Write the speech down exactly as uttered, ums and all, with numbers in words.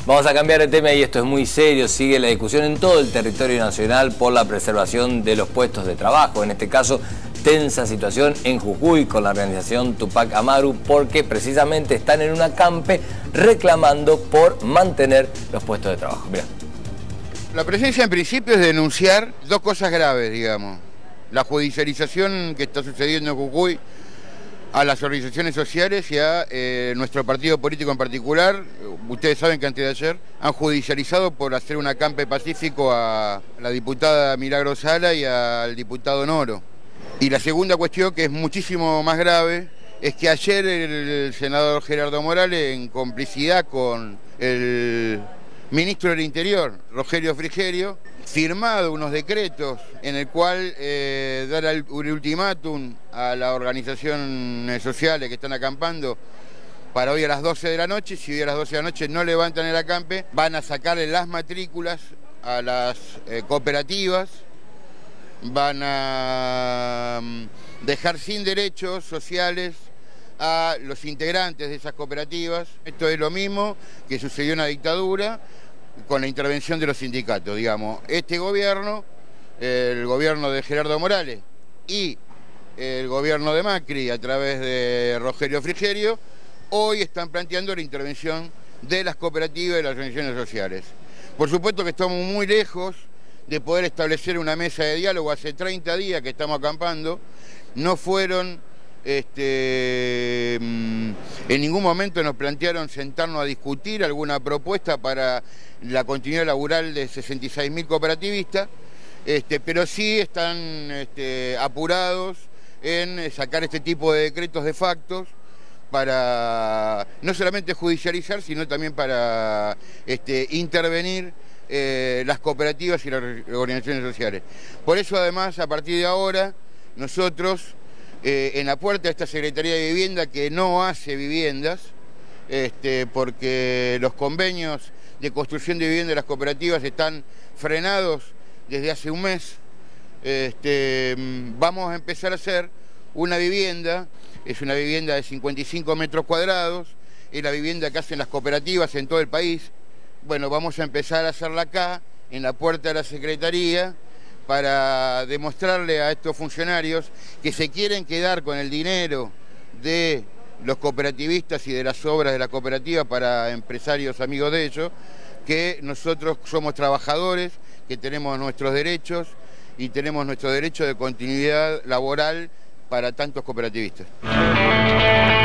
Vamos a cambiar de tema y esto es muy serio. Sigue la discusión en todo el territorio nacional por la preservación de los puestos de trabajo. En este caso, tensa situación en Jujuy con la organización Tupac Amaru porque precisamente están en un acampe reclamando por mantener los puestos de trabajo. Mirá. La presencia en principio es denunciar dos cosas graves, digamos. La judicialización que está sucediendo en Jujuy a las organizaciones sociales y a eh, nuestro partido político en particular. Ustedes saben que antes de ayer han judicializado por hacer un acampe pacífico a la diputada Milagro Sala y al diputado Noro. Y la segunda cuestión, que es muchísimo más grave, es que ayer el senador Gerardo Morales, en complicidad con el ministro del Interior, Rogelio Frigerio, firmado unos decretos en el cual eh, dará un ultimátum a las organizaciones sociales que están acampando para hoy a las doce de la noche. Si hoy a las doce de la noche no levantan el acampe, van a sacarle las matrículas a las eh, cooperativas, van a dejar sin derechos sociales a los integrantes de esas cooperativas. Esto es lo mismo que sucedió en la dictadura con la intervención de los sindicatos, digamos. Este gobierno, el gobierno de Gerardo Morales y el gobierno de Macri a través de Rogelio Frigerio, hoy están planteando la intervención de las cooperativas y las organizaciones sociales. Por supuesto que estamos muy lejos de poder establecer una mesa de diálogo. Hace treinta días que estamos acampando, no fueron, este, en ningún momento nos plantearon sentarnos a discutir alguna propuesta para la continuidad laboral de sesenta y seis mil cooperativistas, este, pero sí están este, apurados en sacar este tipo de decretos de facto para no solamente judicializar, sino también para este, intervenir eh, las cooperativas y las organizaciones sociales. Por eso, además, a partir de ahora, nosotros, eh, en la puerta de esta Secretaría de Vivienda, que no hace viviendas, este, porque los convenios de construcción de vivienda de las cooperativas están frenados desde hace un mes, este, vamos a empezar a hacer una vivienda. Es una vivienda de cincuenta y cinco metros cuadrados, es la vivienda que hacen las cooperativas en todo el país. Bueno, vamos a empezar a hacerla acá, en la puerta de la Secretaría, para demostrarle a estos funcionarios que se quieren quedar con el dinero de los cooperativistas y de las obras de la cooperativa para empresarios amigos de ellos, que nosotros somos trabajadores, que tenemos nuestros derechos y tenemos nuestro derecho de continuidad laboral para tantos cooperativistas.